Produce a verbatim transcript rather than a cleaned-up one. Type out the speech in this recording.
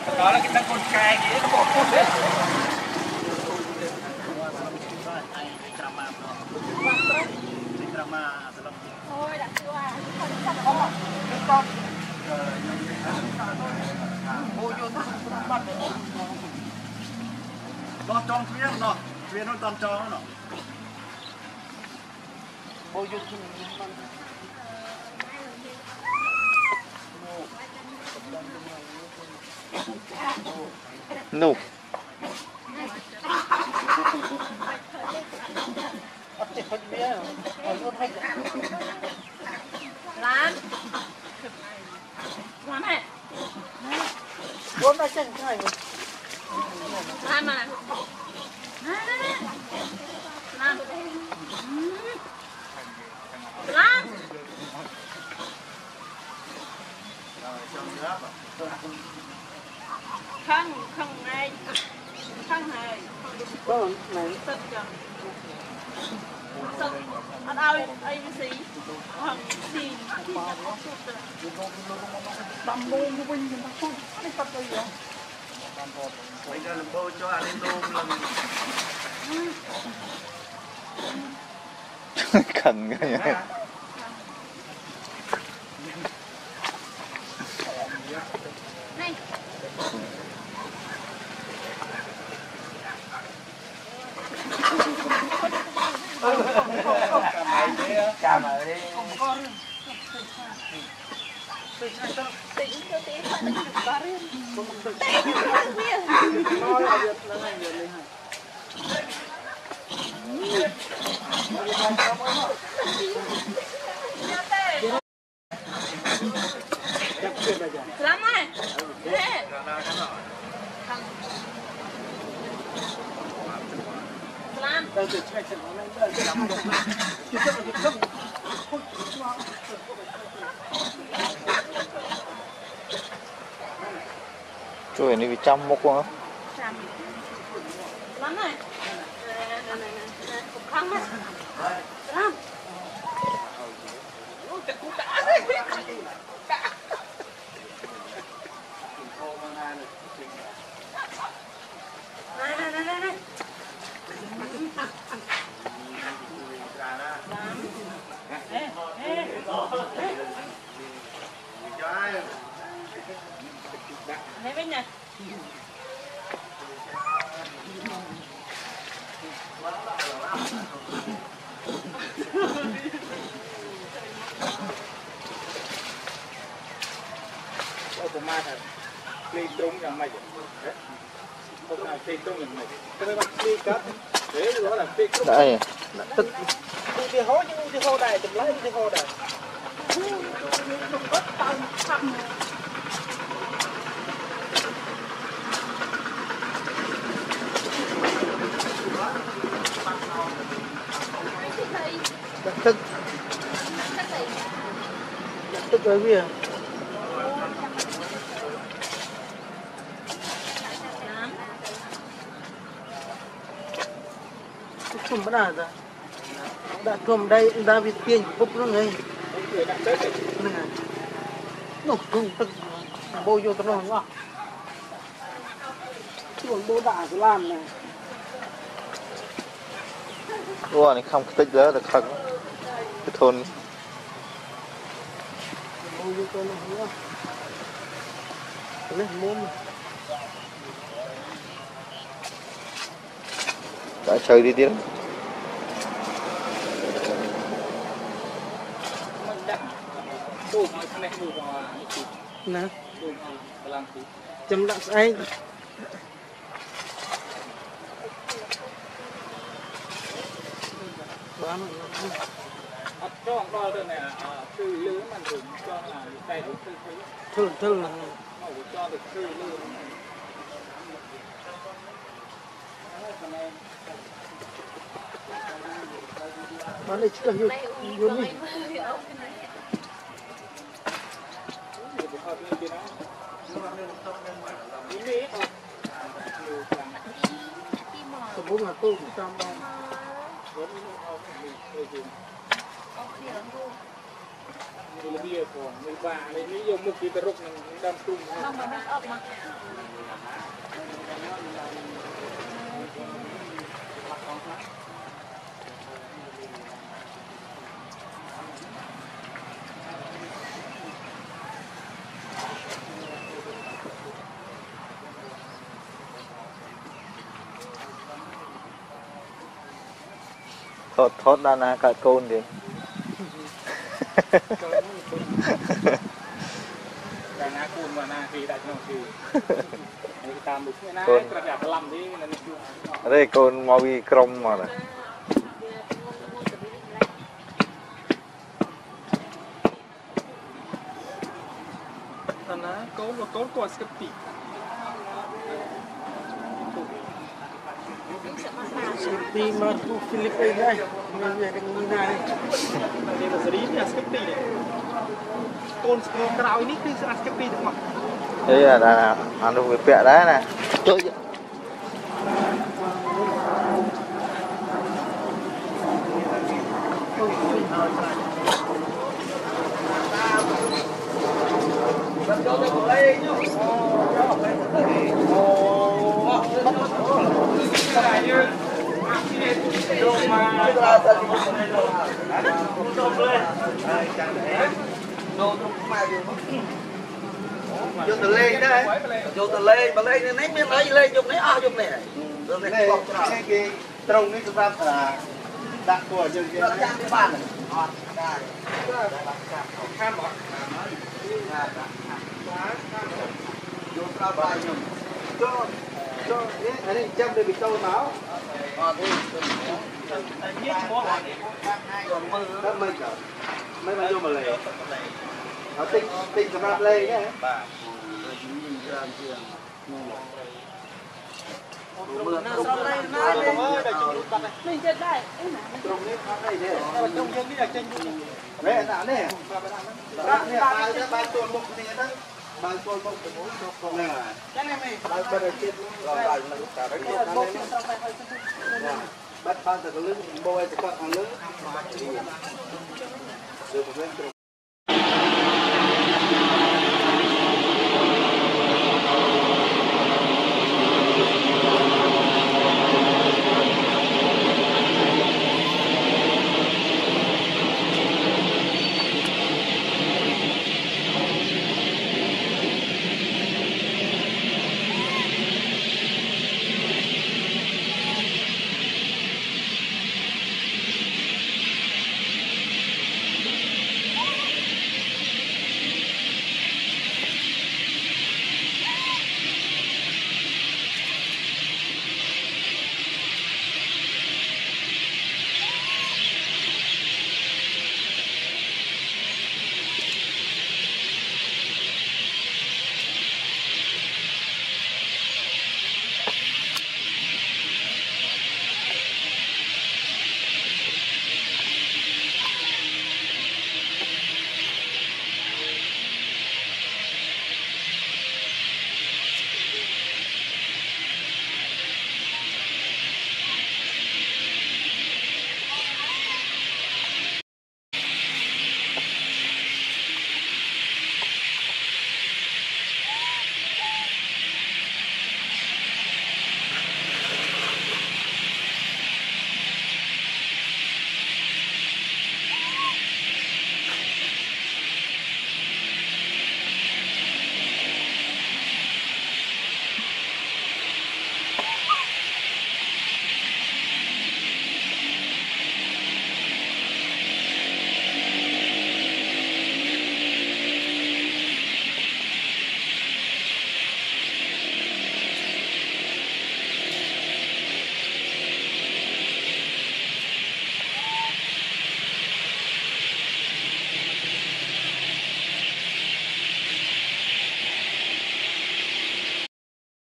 Đó là cái tăng con cài kia nó bỏ cút đấy. Thôi đặt chưa à? Con. Mua vô nó bắt được. Con trong phía nó, phía nó toàn cho nó. Mua vô Nụ. Lan. Lan này. bốn ba chân thôi. Lan mà. Lan. Lan. Không, không ai. Không hề. Vâng, này. Sân chẳng. Sân. Anh ơi, ai xí. Hoàng xì. Tầm luôn của mình người ta không cái tập đây vậy. Bây giờ làm bô cho anh em luôn là Cần cái vậy. Này. Càm ở đi. Tính cho tí phải được ba riêng. Tính cho ba riêng. Nói là việc là này việc này hả? Lắm này. Thế. Lan. Trời này bị trăm một quá. Lan này. Này này này. Cục khăn này. Lan. Ôi cái cục đã đấy. Đã. Này này này này này. Ê, ê. Lấy bên này. Ôi của ma thật. Ly trúng chẳng mày. Không nào ly trúng chẳng mày. Cái này bắt ly cắt. Thế đó là ly trúng. Đây. Tức. Đi hố chứ đi hố đây, chùm lấy đi hố đây. Bất tăng thăm. Đặt tức. Đặt tức rồi kìa. Không bắt nào ra. Đã thùm đây, đã bị tiền bốc nó ngay. Nó không tức. Bôi vô tao nó không ạ. Chứ còn bố đả cái làm này. Ủa này không tích nữa là khăn. Cái thôn. Bôi vô tao nó không ạ. Lấy mồm. Đã chơi đi tiếng. Nè. Chấm lặng anh. Bán rồi. Cho ông đo đây này thư lưới màn hình cho là tay thư thư. Thư thư là cho được thư lưới. Bán đây chỉ cần như như đi. Có bốn là tôi cũng trăm bao. Mình bia còn mình bà này lý do mục kia rục mình đâm tung nó mà nó ấp mà thốt thốt ra là cả côn đi cái ná côn mà ná thì đại nhau thì tam bục cái ná cái là cái lầm đi đây côn mau đi crom mà này ná côn và côn còn skip tị Seperti Marco Filipin đây, mình về cái như này. Đây là xử lý nhà skip tị này. Côn cào ini cái skip tị được không? đây là là ăn được việc bẹ đấy này. Chơi vô từ lên đấy, vô từ lên, mà lên này biết lấy lên dùng này, à dùng này, dùng này không có cái cái trồng này chúng ta là đặt của dân kia, đặt cái bàn này, ham bỏ, vô ra bài dùng, cho cho cái này chăm để bị trâu máu, à đi, nhất món này, còn mưa, đó mưa cả, mấy bạn vô mà lấy. Nó tinh tinh sắp ráp lên nhé. mình chết đây Trồng lên phát đây nè. Trồng lên đi là tranh luôn. Đấy là nè. Rác nè, bài ra bài tuần một này đó. Bài tuần một cái mối cho con này. Cái này mày. Bài bài này chết luôn. Rồi bài này cả cái con này. Bắt ban từ cái lưng bôi từ con hàng lưng. Được một bên